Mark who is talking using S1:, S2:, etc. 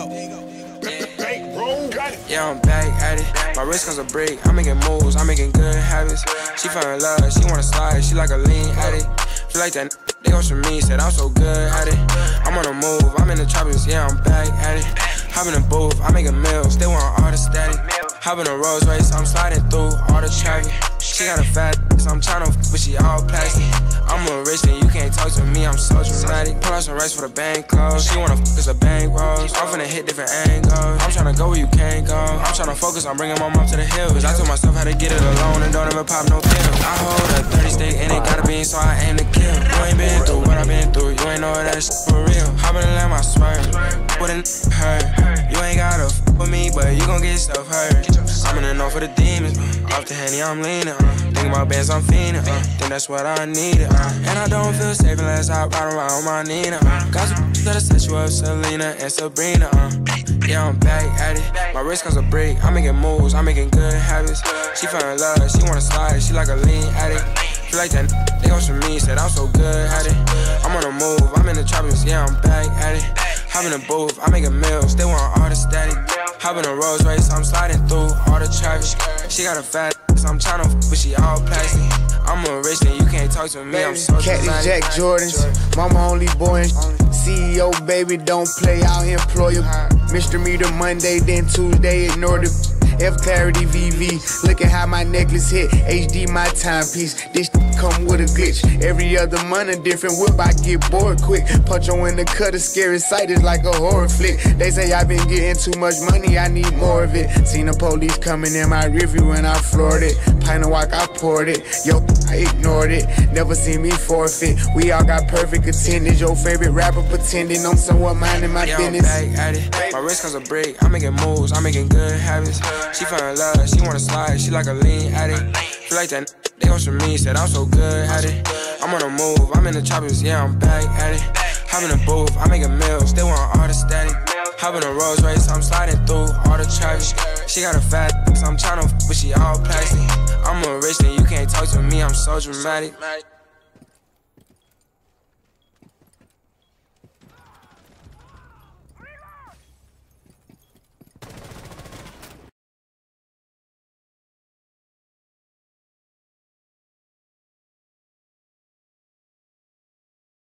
S1: Yeah, I'm back at it. My wrist comes a break. I'm making moves, I'm making good habits. She fell in love, she wanna slide, she like a lean addict. Feel like that they goes from me, said I'm so good at it. I'm on the move, I'm in the tropics, yeah, I'm back at it. Hop in the booth, I'm making meals, they want all the static. Hop in a Rolls Royce, I'm sliding through all the traffic. She got a fat, so I'm tryna but she all plastic. I'm a rich and you can't talk to me, I'm so dramatic. Pull out some rice for the bank close. She wanna cause a bank rolls. I'm finna hit different angles. I'm tryna go where you can't go. I'm tryna focus on bringing my mom to the hills. Cause I told myself how to get it alone and don't ever pop no pills. I hold a 30 stick and it gotta be so I aim to kill. You ain't been through what I've been through, you ain't know that shit for real. Hop in the lamb, I swear, wouldn't hurt. You ain't gotta f with me, but you gon' get stuff hurt. I'm in the north for the demons, off the Henny I'm leaning, think about bands I'm fiending, think that's what I needed, and I don't feel safe unless I ride around with my Nina, got some that'll set you up, Selena and Sabrina, yeah, I'm back at it. My wrist comes a break, I'm making moves, I'm making good habits. She fell in love, she wanna slide, she like a lean addict. Feel like that they goes from me, said I'm so good at it. I'm on the move, I'm in the tropics, yeah, I'm back at it. Hop in the booth, I'm making meals, they want all the static. Hop in a Rolls Royce, I'm sliding through all the traffic. She got a fat, so I'm tryna but she all plastic. I'm a rich and you can't talk to me, I'm so
S2: Cactus Jack Jordans, mama only boy. CEO baby, don't play out employer. Mr. Meter Monday, then Tuesday, ignore the F Clarity VV. Look at how my necklace hit. HD my timepiece. This come with a glitch. Every other month a different whip. I get bored quick. Punch on in the cut. A scary sight is like a horror flick. They say I've been getting too much money. I need more of it. Seen the police coming in my review and I floored it. Pint of walk, I poured it. Yo, I ignored it. Never seen me forfeit. We all got perfect attendance. Your favorite rapper pretending I'm somewhat minding my business.
S1: I'm back at it. My wrist comes a break. I'm making moves. I'm making good habits. She fell in love, she wanna slide, she like a lean addict. Feel like that they goes from me, said I'm so good at it. I'm on the move, I'm in the tropics, yeah, I'm back at it. Hop in the booth, I'm making meals, they want all the static. Hop in a Rolls Royce, I'm sliding through all the traffic. She got a fat, so I'm tryna but she all plastic. I'm a rich and you can't talk to me, I'm so dramatic.